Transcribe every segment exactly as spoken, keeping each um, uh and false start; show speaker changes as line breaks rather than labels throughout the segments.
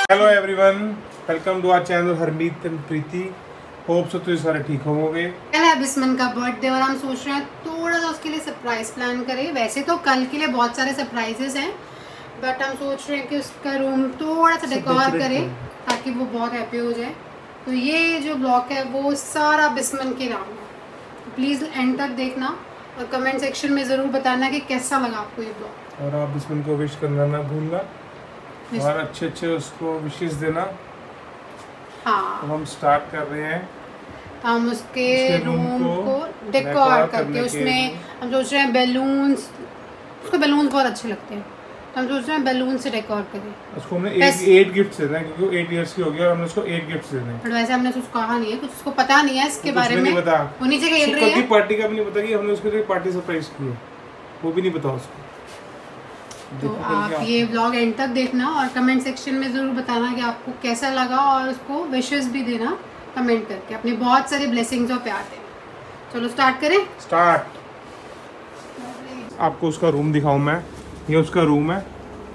Hello everyone, welcome to our channel Harmeet and Preeti. Hope so तुझे सारे ठीक होंगे।
कल है बिस्मन का बर्थडे और हम सोच रहे हैं थोड़ा सा उसके लिए सरप्राइज प्लान करें। वैसे तो कल के लिए बहुत सारे सरप्राइजेस हैं, बट हम सोच रहे हैं कि उसका रूम थोड़ा सा डेकोर करें ताकि वो बहुत हैप्पी हो जाए। तो ये जो ब्लॉग है वो सारा बिस्मन के नाम है, तो प्लीज़ एंड तक देखना और कमेंट सेक्शन में ज़रूर बताना कि कैसा लगा आपको ये ब्लॉग।
और आप बिस्मन को विश करना ना भूलना और अच्छे अच्छे उसको विशेस देना। हाँ, तो हम स्टार्ट कर रहे हैं।
हम उसके, उसके रूम, रूम को डेकोर करके उसमें हम सोच रहे हैं बैलून्स, उसको बैलून्स बहुत अच्छे लगते हैं, तो हम सोच रहे हैं बैलून से डेकोर करें। उसको हमने एट, एट गिफ्ट्स देना है क्योंकि वो एट इयर्स की हो गई और हमने उसको एट गिफ्ट्स देने हैं। वैसे हमने उसको कहा नहीं है, कुछ उसको पता नहीं है इसके बारे में, वो नीचे खेल रही है।
पार्टी का भी नहीं पता कि हमने उसके लिए पार्टी सरप्राइज की है, वो भी नहीं पता उसको।
तो आप ये व्लॉग एंड तक देखना और कमेंट सेक्शन में ज़रूर बताना कि आपको कैसा लगा और उसको विशेस भी देना कमेंट करके, अपने बहुत सारे ब्लेसिंग्स और प्यार देना। चलो स्टार्ट करें।
स्टार्ट। आपको उसका रूम दिखाऊं मैं। ये उसका रूम है,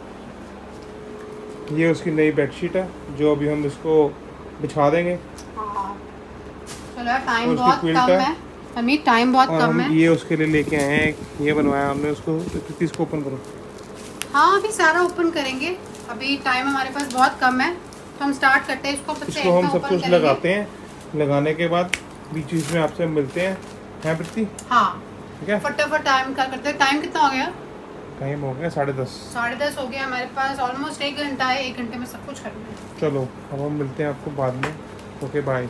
ये उसकी नई बेडशीट है जो अभी हम इसको बिछा देंगे।
हाँ। चलो यार, टाइम बहुत कम है अभी, टाइम बहुत कम है।
ये उसके लिए लेके आए हैं, ये बनवाया हमने उसको। इसको ओपन करो।
हाँ, अभी सारा ओपन करेंगे, अभी टाइम हमारे पास बहुत कम है, तो हम स्टार्ट करते हैं इसको।
इसको हम सब कुछ लगाते हैं, लगाने के बाद बीच बीच में आपसे मिलते हैं। हैं प्रीति?
हाँ, ठीक है। फटाफट टाइम का करते हैं। टाइम कितना हो गया?
टाइम हो गया साढ़े दस।
साढ़े दस हो गया, हमारे पास ऑलमोस्ट एक घंटा है, एक घंटे में सब कुछ करना है।
चलो अब हम मिलते हैं आपको बाद में। Okay bye.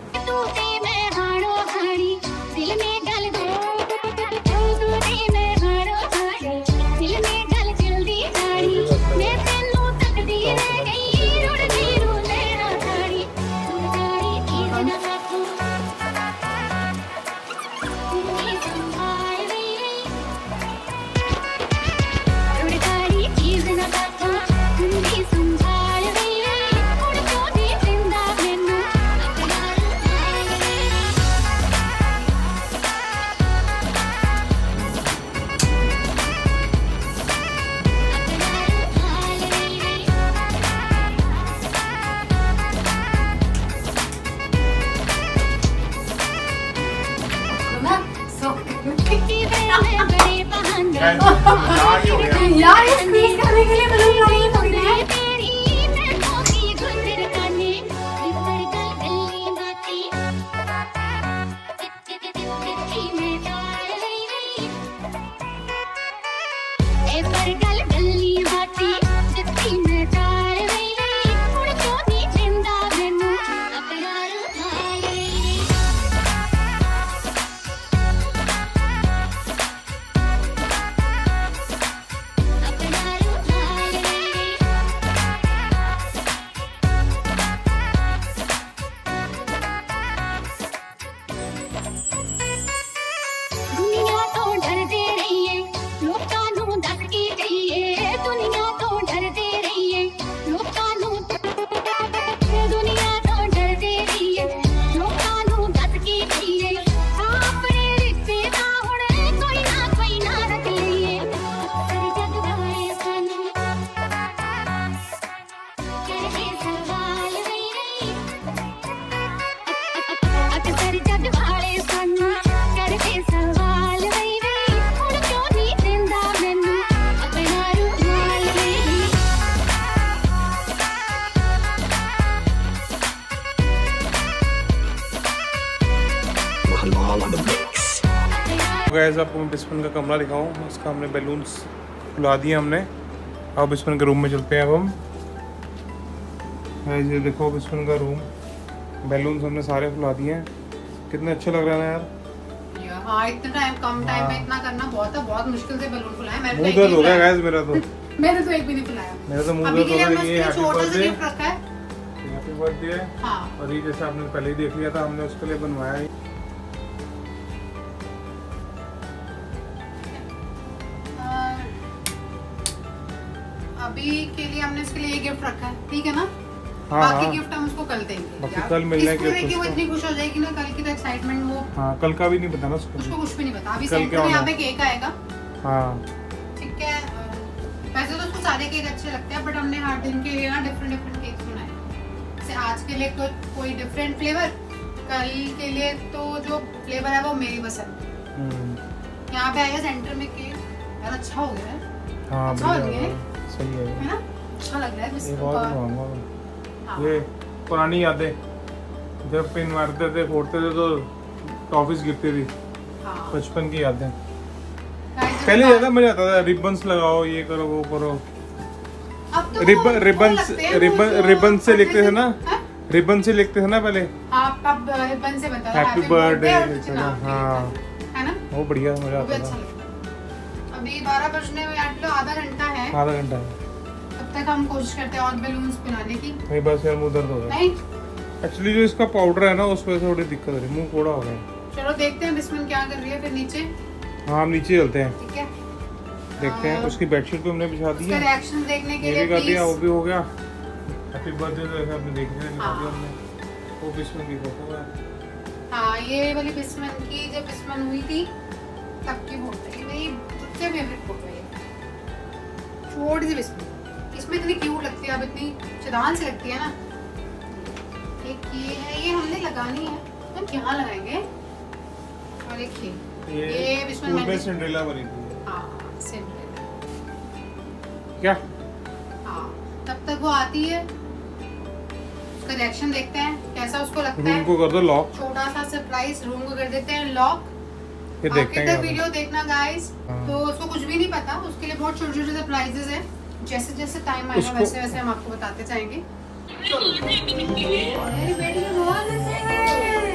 यार इस स्क्रीन करने के लिए बलून नहीं पकड़े हैं।
गाइस, आपको मैं बिस्मन का कमरा दिखाऊं। इसका हमने बैलून्स फुला दिए हमने। अब बिस्मन के रूम में चलते हैं। अब हम गाइस ये देखो बिस्मन का रूम, बैलून्स हमने सारे फुला दिए हैं। कितने अच्छे लग रहे हैं यार।
हाँ, इतना टाइम कम टाइम में इतना करना बहुत है, बहुत मुश्किल से बैलून फुलाया। मैंने
मुंह दर्द हो गया गाइस मेरा तो।
मैंने तो एक भी नहीं फुलाया।
मेरा तो मुंह दर्द हो गया। ये हैप्पी बर्थडे,
गिफ्ट रखा है,
हैप्पी बर्थडे। हाँ, और ये जैसे आपने पहले ही देख लिया था, हमने उसके लिए बनवाया।
अभी के लिए हमने इसके लिए ये गिफ्ट रखा है, ठीक है ना।
हाँ,
बाकी
हाँ।
गिफ्ट हम उसको कल देंगे।
बाकी कल मिलने के
लिए वो इतनी खुश हो जाएगी ना, कल की तो एक्साइटमेंट वो।
हाँ, कल का भी नहीं पता ना उसको।
उसको कुछ भी नहीं पता। अभी सेंटर में यहाँ पे केक आएगा।
हाँ,
ठीक है। वैसे तो उसको सारी सारे केक अच्छे लगते हैं, बट हमने हर दिन के लिए ना डिफरेंट डिफरेंट केक्स बनाए। जैसे आज के लिए तो कोई डिफरेंट फ्लेवर, कल के लिए तो जो फ्लेवर है वो मेरी पसंद। यहाँ पे आएगा सेंटर में केक, यार अच्छा हो गया है।
हाँ,
अच्छा हो गया है,
सही है,
है ना? अच्छा लग रहा है बिस्कुट।
और ये पुरानी यादें, जब पिन मारते थे फोड़ते थे तो टॉफीज गिरती थी। हाँ। बचपन की यादें। पहले ज्यादा मजा आता था, रिबन्स लगाओ, ये करो वो करो।
अब तो
रिबन रिबन रिबन रिबन से लिखते थे ना, रिबन से लिखते थे ना पहले।
आप अब रिबन से बता,
हैप्पी बर्थडे। हाँ,
है ना?
वो बढ़िया मजा आता था।
अभी बारह बजने में आधा घंटा है,
आधा घंटा है।
तब तक हम कोशिश करते हैं और बैलून्स बनाने की।
नहीं बस यार मुंह दर्द हो रहा है। नहीं एक्चुअली जो इसका पाउडर है ना उस वजह से थोड़ी दिक्कत हो रही है, मुंह कोड़ा हो गया।
चलो देखते हैं बिस्मिल क्या कर रही है, फिर नीचे।
हाँ हम नीचे चलते हैं,
ठीक है,
देखते हैं। उसकी बेडशीट भी हमने बिछा दी है,
रिएक्शन देखने के लिए
कर दिया, वो भी हो गया। हैप्पी बर्थडे तो ऐसे आपने देख लिया, दिखा दिया हमने। वो बिस्मिल की फोटो है।
हाँ ये वाली बिस्मिल की जब बिस्मिल हुई थी तब की फोटो है, मेरी सबसे फेवरेट फोटो है। छोटी सी बिस्मिल, इसमें इतनी क्यूट लगती है, अब इतनी चदान से लगती है ना। एक ये है, ये हमने लगानी है, हम यहाँ लगाएंगे। और एक ये ये बिस्मिल
में सिंड्रेला बनी थी।
हाँ सिंड्रेला
क्या?
हाँ तब तक वो आती है, उसका रिएक्शन देखते हैं कैसा उसको लगता है।
रूम को कर दो लॉक,
छोटा सा सरप्राइज, रूम को कर देते हैं लॉक।
फिर देखते हैं।
वीडियो देखना गाइस। तो उसको कुछ भी नहीं पता, उसके लिए बहुत छोटे छोटे सरप्राइजेस हैं। जैसे जैसे टाइम आएगा वैसे वैसे हम आपको बताते जाएंगे। मेरी बेटी को बहुत अच्छे हैं।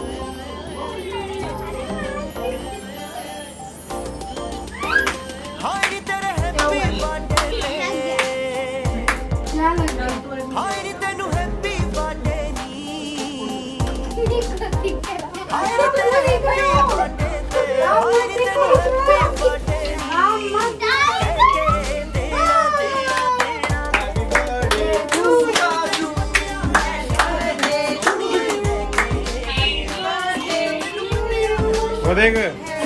क्या लग रहा है
देख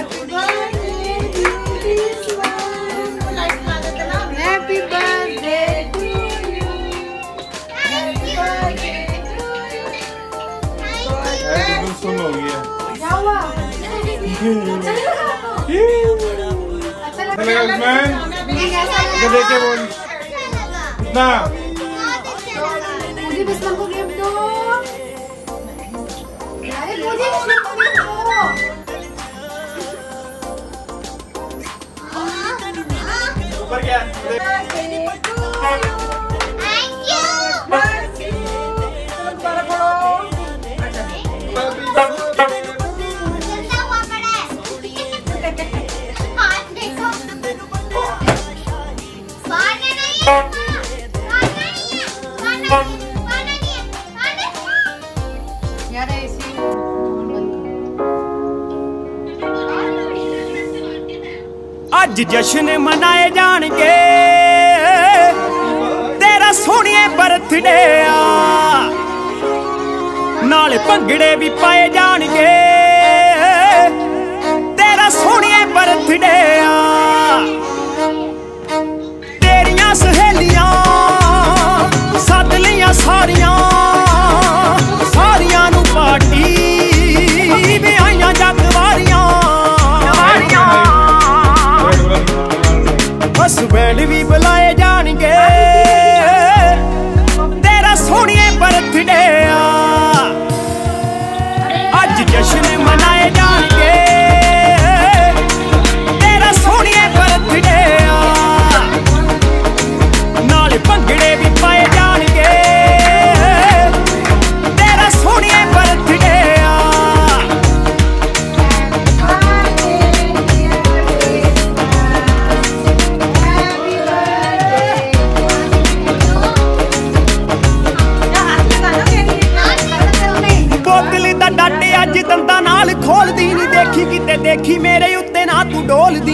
हैप्पी बर्थडे टू यू,
सुन हो गया।
क्या हुआ? अच्छा लगा
उसमें देख के बोल ना,
मुझे बिस्मिल को गिफ्ट दो। अरे मुझे बिस्मिल को गिफ्ट दो।
ऊपर क्या?
यार ऐसी
अज जश्न मनाए जाणगे तेरा सोहणिए बर्थडे आ, नाल भंगड़े भी पाए जाणगे तेरा सोहणिए बर्थडे आ। तेरियां सहेलियां सद लियां सारियां, सारियां नू पार्टी भी आईयां जग वारियां। हसबैंड भी बुलाए जाणगे तेरा सोहणिए बर्थडे आ। अज जश्न मनाए जाणगे तेरा सोहणिए बर्थडे आ, नाल भंगड़े भी पाए जाणगे तेरा सोहणिए बर्थडे आ। अज दंदा नाल खोलदी नी देखी किते देखी मेरे उत्ते ना तू डोलदी।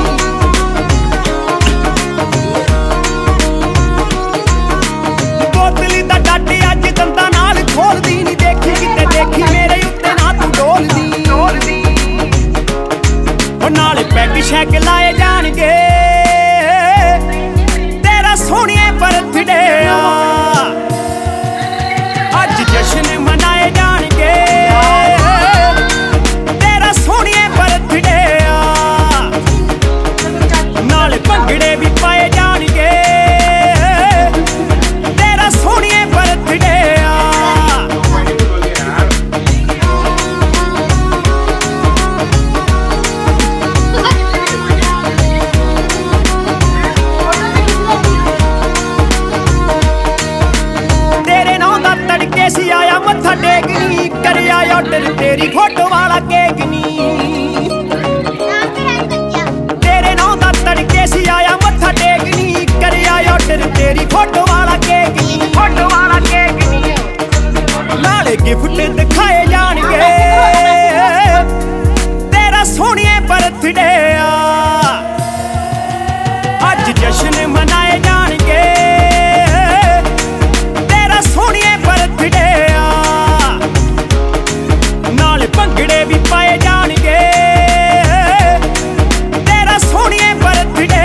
बोतली दा डाटे अज दंदा नाल खोलदी नी देखी किते देखी मेरे उत्ते ना तू डोलदी। ओ नाल पैग शैग लाए जाणगे तेरा भंगड़े भी पाए जाणगे तेरा सोहणिए बर्थडे आया मत्था टेकनी कर आया ऑर्डर तेरी फोटो वाला केक नी तेरे नौ दा तड़के सी आया मत्था टेकनी कर आया ऑर्डर तेरी फोटो वाला केक नी फोटो वाला केक नी नाले गिफ्ट दिखाए जाणगे तेरा सोहणिए बर्थडे अज जश्न मनाए जाणगे तेरा सोहणिए बर्थडे नाले भंगड़े भी पाए जाणगे तेरा सोहणिए बर्थडे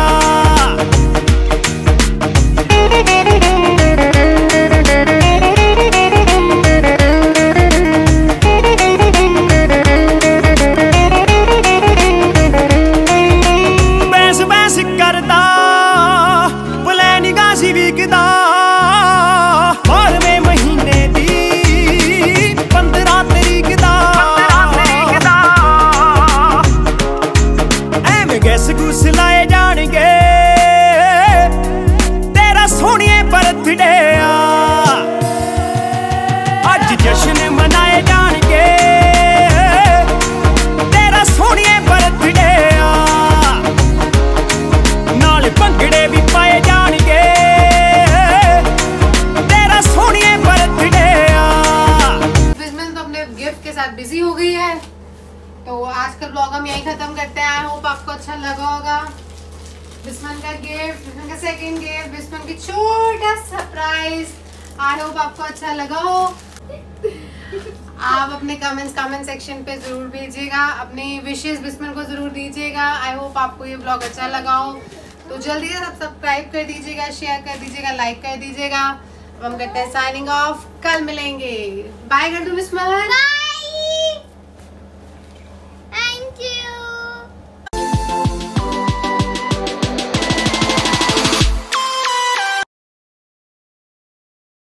बैंस बैंस करदा बुलै निगाह सी विकदा बारहवें महीने दी पंद्रह तरीक दा एवें गैस गुस लाए जाणगे तेरा सोहणिए बर्थडे अज जश्न मनाए जाणगे तेरा सोहणिए बर्थडे नाले भंगड़े भी पाए जाणगे तेरा सोहणिए बर्थडे
बिजमन तो अपने गिफ्ट के साथ बिजी हो गई है, तो आज का ब्लॉग हम यही खत्म करते हैं। आई होप आपको अच्छा लगा होगा। बिस्मन का गिफ्ट, बिस्मन का सेकंड गिफ्ट, बिस्मन की छोटा सरप्राइज। आई होप आपको अच्छा लगा हो। आप अपने कमेंट्स कमेंट सेक्शन पे जरूर भेजिएगा, अपनी विशेस बिस्मन को जरूर दीजिएगा। आई होप आपको ये ब्लॉग अच्छा लगा हो, तो जल्दी से सब्सक्राइब कर दीजिएगा, शेयर कर दीजिएगा, लाइक कर दीजिएगा। अब हम करते हैं साइनिंग ऑफ, कल मिलेंगे। बाय कर दूं बिस्मन।